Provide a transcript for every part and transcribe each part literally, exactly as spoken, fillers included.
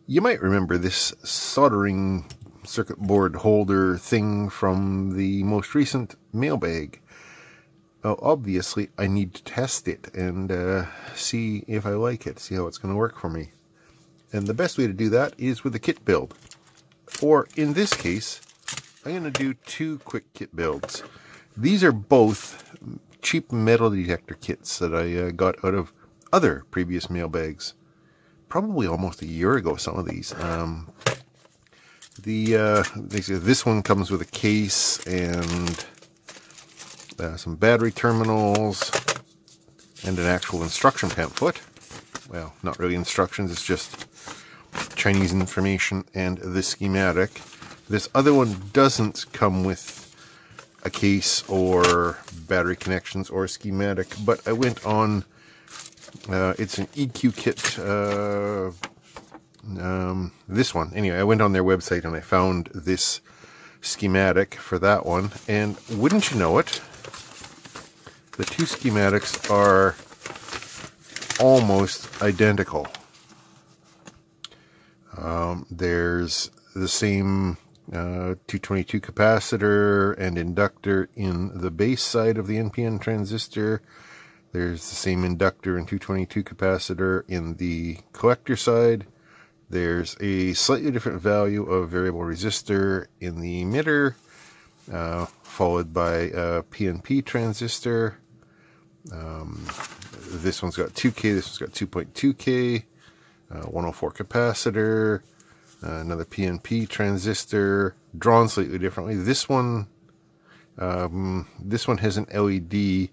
You might remember this soldering circuit board holder thing from the most recent mailbag. Well, obviously I need to test it and uh, see if I like it, see how it's going to work for me. And the best way to do that is with a kit build. Or in this case, I'm going to do two quick kit builds. These are both cheap metal detector kits that I uh, got out of other previous mailbags. Probably almost a year ago, some of these. Um, the uh, this one comes with a case and uh, some battery terminals and an actual instruction pamphlet. Well, not really instructions, it's just Chinese information and the schematic. This other one doesn't come with a case or battery connections or schematic, but I went on. Uh, it's an E Q kit, uh, um, this one. Anyway, I went on their website and I found this schematic for that one. And wouldn't you know it, the two schematics are almost identical. Um, there's the same uh, two twenty-two capacitor and inductor in the base side of the N P N transistor. There's the same inductor and two twenty-two capacitor in the collector side. There's a slightly different value of variable resistor in the emitter, uh, followed by a P N P transistor. Um, this one's got two K, this one's got two point two K, uh, one oh four capacitor, uh, another P N P transistor, drawn slightly differently. This one, um, this one has an L E D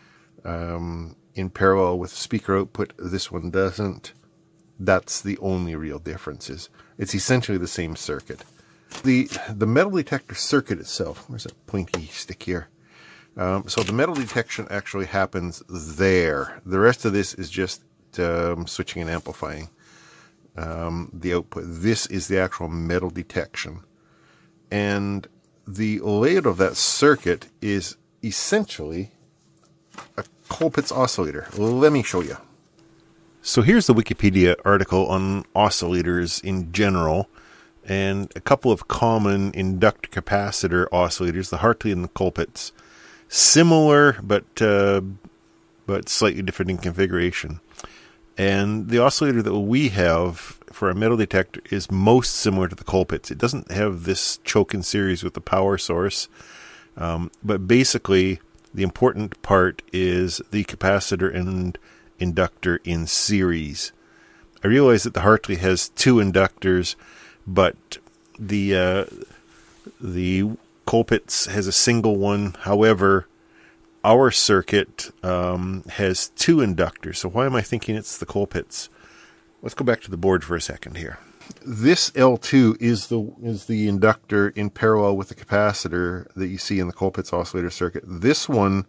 Um, in parallel with the speaker output. This one doesn't. That's the only real differences. It's essentially the same circuit. The the metal detector circuit itself, where's that pointy stick here? Um, so the metal detection actually happens there. The rest of this is just um, switching and amplifying um, the output. This is the actual metal detection. And the layout of that circuit is essentially a Colpitts oscillator. Let me show you. So here's the Wikipedia article on oscillators in general, and a couple of common inductor capacitor oscillators, the Hartley and the Colpitts. Similar, but uh, but slightly different in configuration. And the oscillator that we have for a metal detector is most similar to the Colpitts. It doesn't have this choke in series with the power source, um, but basically the important part is the capacitor and inductor in series. I realize that the Hartley has two inductors, but the uh, the Colpitts has a single one. However, our circuit um, has two inductors. So why am I thinking it's the Colpitts? Let's go back to the board for a second here. This L two is the is the inductor in parallel with the capacitor that you see in the Colpitts oscillator circuit. This one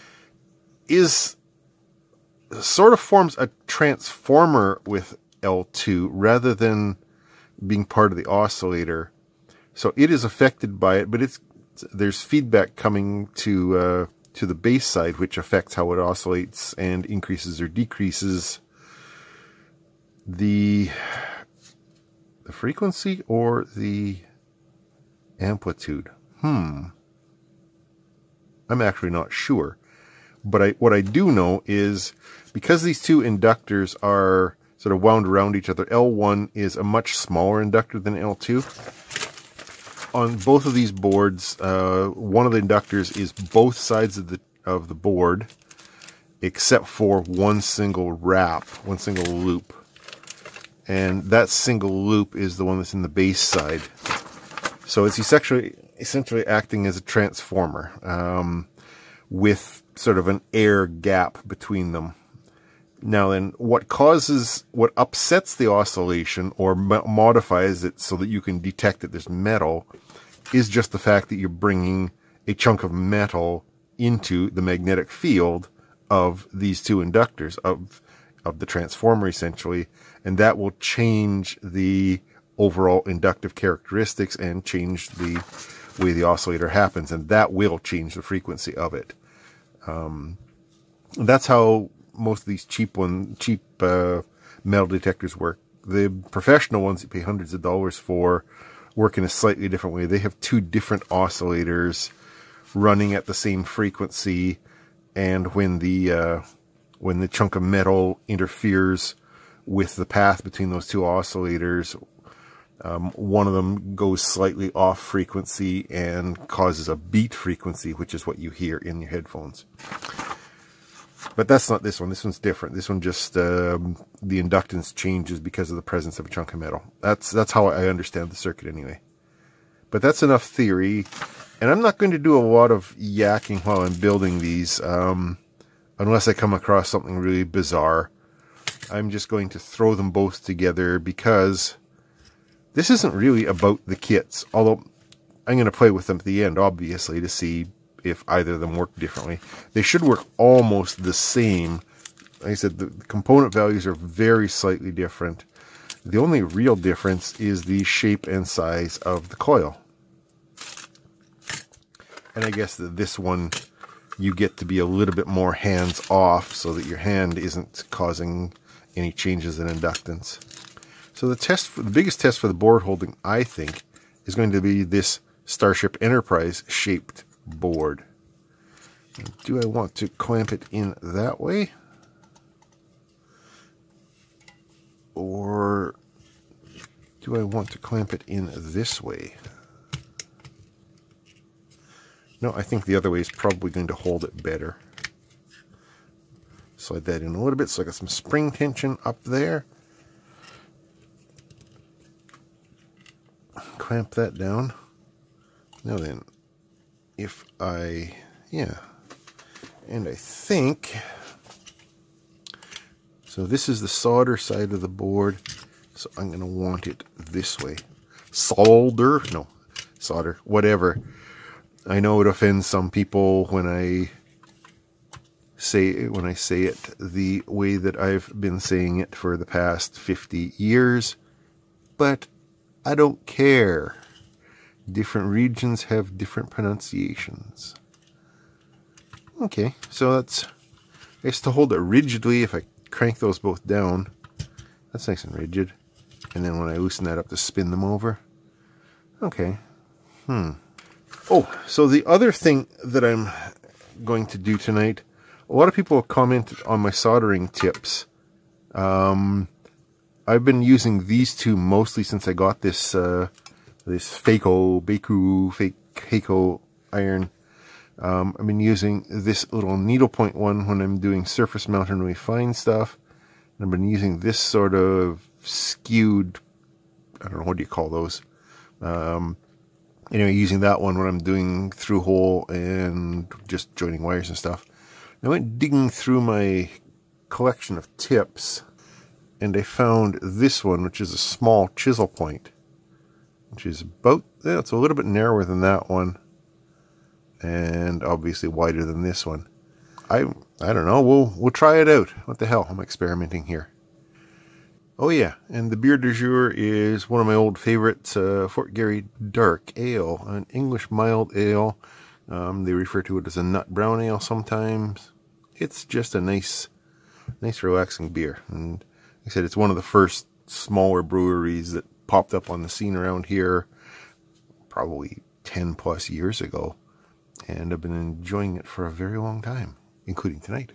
is sort of forms a transformer with L two rather than being part of the oscillator. So it is affected by it, but it's there's feedback coming to uh, to the base side, which affects how it oscillates and increases or decreases the the frequency or the amplitude. Hmm. I'm actually not sure. But I, what I do know is because these two inductors are sort of wound around each other, L one is a much smaller inductor than L two. On both of these boards, uh, one of the inductors is both sides of the of the board, except for one single wrap, one single loop. And that single loop is the one that's in the base side. So it's essentially, essentially acting as a transformer um, with sort of an air gap between them. Now then, what causes, what upsets the oscillation or mo modifies it so that you can detect that there's metal is just the fact that you're bringing a chunk of metal into the magnetic field of these two inductors, of, of the transformer essentially, and that will change the overall inductive characteristics and change the way the oscillator happens, and that will change the frequency of it. Um, that's how most of these cheap one, cheap uh, metal detectors work the professional ones you pay hundreds of dollars for work in a slightly different way. They have two different oscillators running at the same frequency, and when the uh, when the chunk of metal interferes with the path between those two oscillators, um, one of them goes slightly off frequency and causes a beat frequency, which is what you hear in your headphones. But that's not this one. This one's different. This one just, um, the inductance changes because of the presence of a chunk of metal. That's, that's how I understand the circuit anyway. But that's enough theory. And I'm not going to do a lot of yakking while I'm building these, um, unless I come across something really bizarre. I'm just going to throw them both together because this isn't really about the kits. Although I'm going to play with them at the end, obviously, to see if either of them work differently. They should work almost the same. Like I said, the component values are very slightly different. The only real difference is the shape and size of the coil. And I guess that this one, you get to be a little bit more hands-off so that your hand isn't causing any changes in inductance. So the test, for, the biggest test for the board holding, I think, is going to be this Starship Enterprise shaped board. Do I want to clamp it in that way? Or do I want to clamp it in this way? No, I think the other way is probably going to hold it better. Slide that in a little bit so I got some spring tension up there. Clamp that down. Now then, if I, yeah, and I think, so this is the solder side of the board, so I'm going to want it this way. Solder, no, solder, whatever. I know it offends some people when I say when I say it the way that I've been saying it for the past fifty years, but I don't care. Different regions have different pronunciations. Okay, so that's, I guess to hold it rigidly, if I crank those both down, that's nice and rigid. And then when I loosen that up to spin them over. Okay. Hmm. Oh, so the other thing that I'm going to do tonight, a lot of people have commented on my soldering tips. Um, I've been using these two mostly since I got this uh, this Faco, Baku, fake Heiko iron. Um, I've been using this little needlepoint one when I'm doing surface mount and really fine stuff. And I've been using this sort of skewed, I don't know, what do you call those? Um, anyway, using that one when I'm doing through hole and just joining wires and stuff. I went digging through my collection of tips, and I found this one, which is a small chisel point, which is about, yeah, it's a little bit narrower than that one, and obviously wider than this one. I I don't know. We'll we'll try it out. What the hell? I'm experimenting here. Oh yeah, and the beer du jour is one of my old favorites, uh, Fort Garry Dark Ale, an English mild ale. Um, they refer to it as a nut brown ale sometimes. It's just a nice, nice relaxing beer. And like I said, it's one of the first smaller breweries that popped up on the scene around here probably ten plus years ago. And I've been enjoying it for a very long time, including tonight.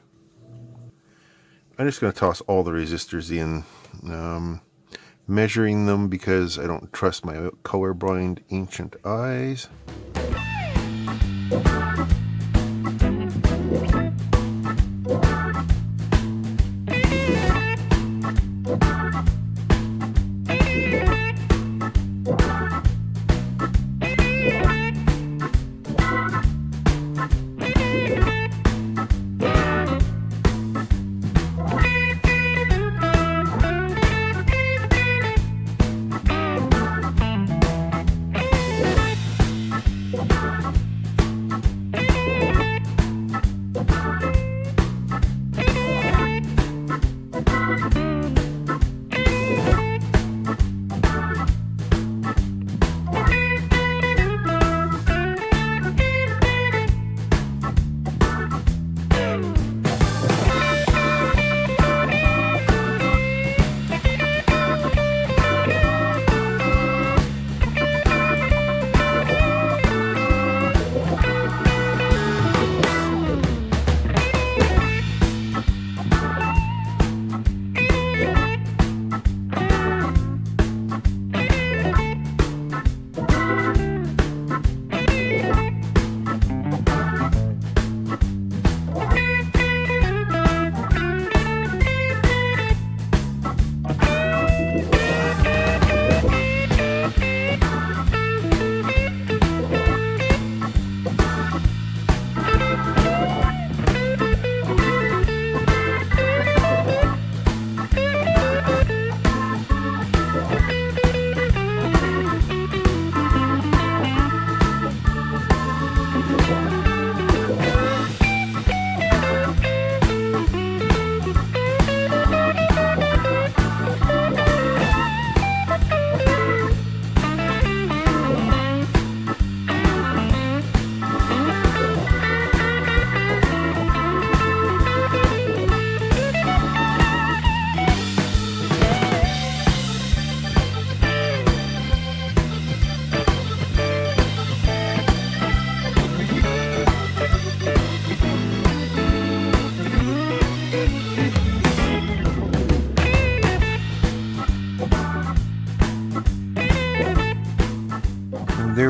I'm just going to toss all the resistors in, um, measuring them because I don't trust my colorblind ancient eyes.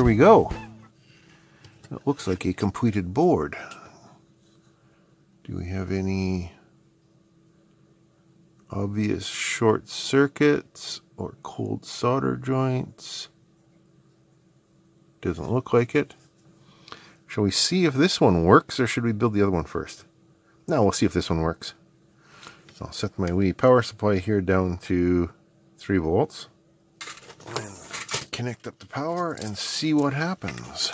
we go. It looks like a completed board. Do we have any obvious short circuits or cold solder joints? Doesn't look like it. Shall we see if this one works, or should we build the other one first? No, we'll see if this one works. So I'll set my wee power supply here down to three volts. And connect up the power and see what happens.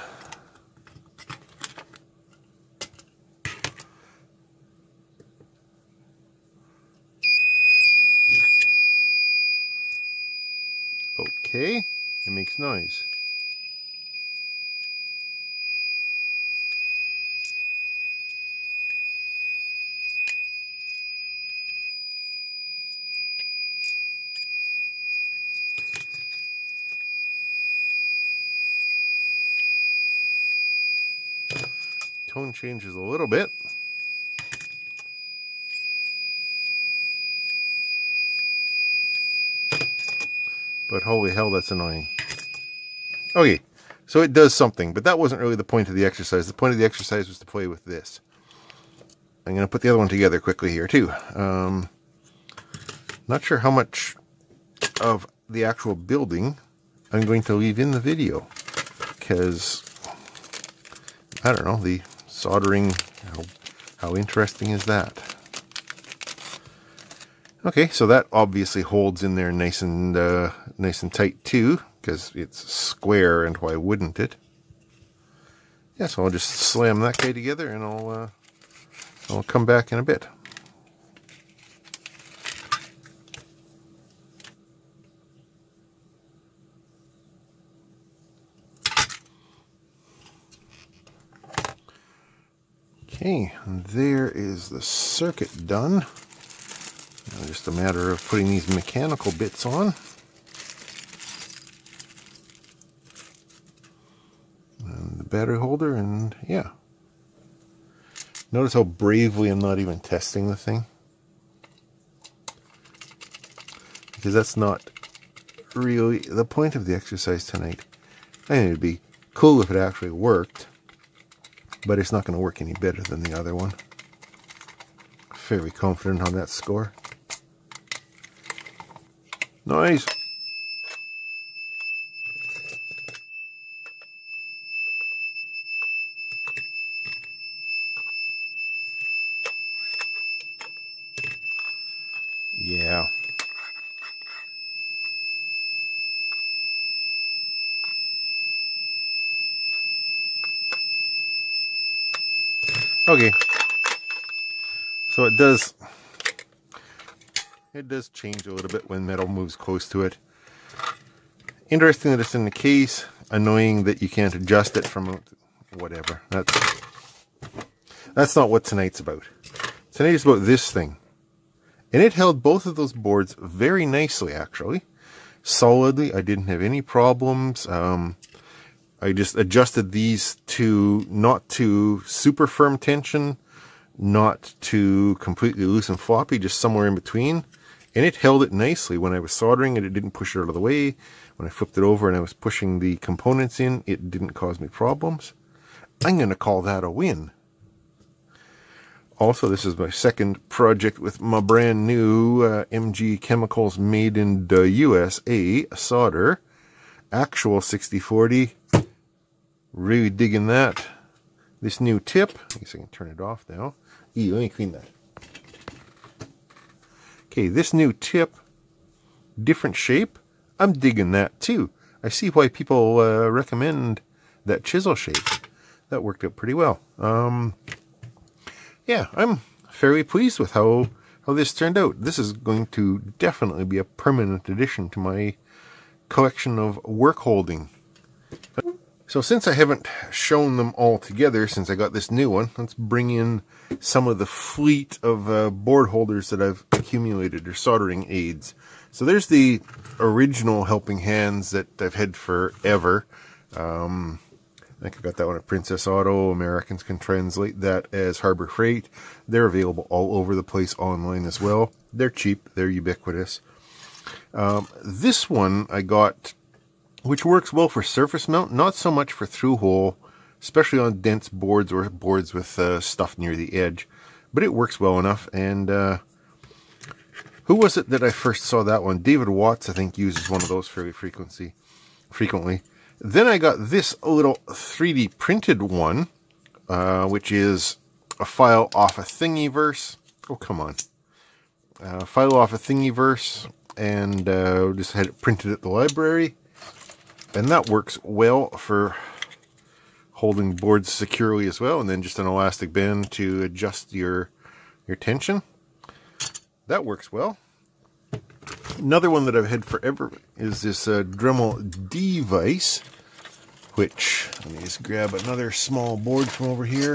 Okay, it makes noise. Tone changes a little bit. But holy hell, that's annoying. Okay, so it does something, but that wasn't really the point of the exercise. The point of the exercise was to play with this. I'm going to put the other one together quickly here too. Um, not sure how much of the actual building I'm going to leave in the video, because I don't know, the soldering, how, how interesting is that? Okay, so that obviously holds in there nice and uh, nice and tight too, because it's square, and why wouldn't it? Yeah, so I'll just slam that guy together, and I'll uh, I'll come back in a bit. Okay, and there is the circuit done. Now just a matter of putting these mechanical bits on. And the battery holder, and yeah. Notice how bravely I'm not even testing the thing. Because that's not really the point of the exercise tonight. I think it'd be cool if it actually worked. But it's not going to work any better than the other one. Very confident on that score. Nice. Yeah. Okay, so it does it does change a little bit when metal moves close to it. Interesting that it's in the case. Annoying that you can't adjust it from whatever. That's that's not what tonight's about. Tonight is about this thing, and it held both of those boards very nicely, actually, solidly. I didn't have any problems. Um, I just adjusted these to not to super firm tension, not to completely loose and floppy, just somewhere in between. And it held it nicely. When I was soldering it, it didn't push it out of the way. When I flipped it over and I was pushing the components in, it didn't cause me problems. I'm going to call that a win. Also, this is my second project with my brand new uh, M G Chemicals made in the U S A solder. Actual sixty forty. Really digging that. This new tip, I guess I can turn it off now. Eee, let me clean that. Okay, this new tip, different shape, I'm digging that too. I see why people uh, recommend that chisel shape. That worked out pretty well. Um, yeah, I'm fairly pleased with how, how this turned out. This is going to definitely be a permanent addition to my collection of work holding. So since I haven't shown them all together since I got this new one, let's bring in some of the fleet of uh, board holders that I've accumulated, or soldering aids. So there's the original helping hands that I've had forever. Um, I think I got that one at Princess Auto. Americans can translate that as Harbor Freight. They're available all over the place online as well. They're cheap. They're ubiquitous. Um, this one I got which works well for surface mount, not so much for through hole, especially on dense boards or boards with uh, stuff near the edge. But it works well enough. And uh, who was it that I first saw that one? David Watts, I think, uses one of those fairly frequency, frequently. Then I got this little three D printed one, uh, which is a file off a Thingiverse. Oh, come on. Uh, file off a Thingiverse, and uh, just had it printed at the library. And that works well for holding boards securely as well, and then just an elastic band to adjust your your tension. That works well. Another one that I've had forever is this uh, Dremel device, which, let me just grab another small board from over here.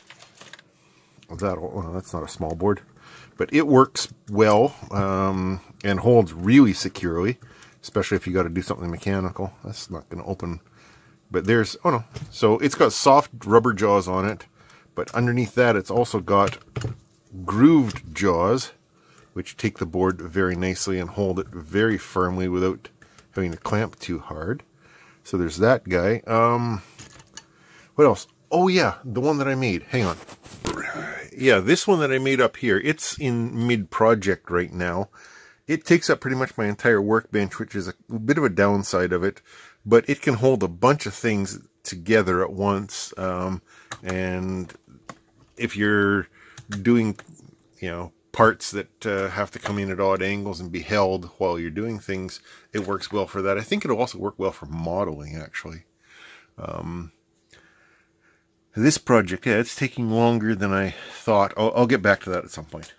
That, well, that's not a small board, but it works well um, and holds really securely, especially if you got to do something mechanical. That's not going to open. But there's, oh no, so it's got soft rubber jaws on it, but underneath that it's also got grooved jaws, which take the board very nicely and hold it very firmly without having to clamp too hard. So there's that guy. Um, what else? Oh yeah, the one that I made. Hang on. Yeah, this one that I made up here, it's in mid-project right now. It takes up pretty much my entire workbench, which is a bit of a downside of it, but it can hold a bunch of things together at once. Um, and if you're doing, you know, parts that uh, have to come in at odd angles and be held while you're doing things, it works well for that. I think it'll also work well for modeling, actually. Um, this project, yeah, it's taking longer than I thought. I'll, I'll get back to that at some point.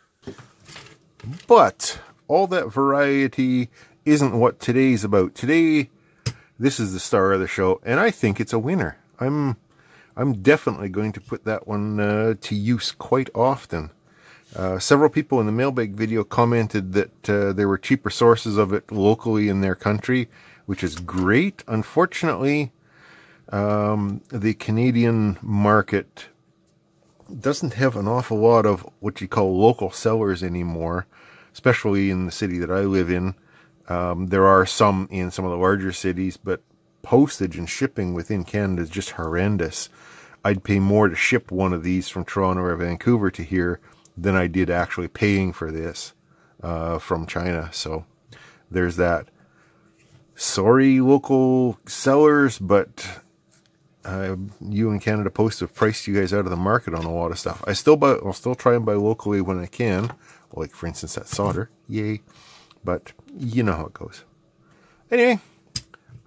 But all that variety isn't what today's about. Today, this is the star of the show, and I think it's a winner. I'm, I'm definitely going to put that one uh, to use quite often. Uh, several people in the mailbag video commented that uh, there were cheaper sources of it locally in their country, which is great. Unfortunately, um, the Canadian market doesn't have an awful lot of what you call local sellers anymore, especially in the city that I live in. Um, there are some in some of the larger cities, but postage and shipping within Canada is just horrendous. I'd pay more to ship one of these from Toronto or Vancouver to here than I did actually paying for this uh, from China. So there's that. Sorry, local sellers, but uh, you in Canada Post have priced you guys out of the market on a lot of stuff. I still buy, I'll still try and buy locally when I can, like for instance that solder. Yay! But you know how it goes. Anyway,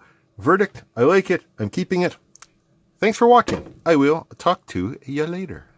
verdict: I like it. I'm keeping it. Thanks for watching. I will talk to you later.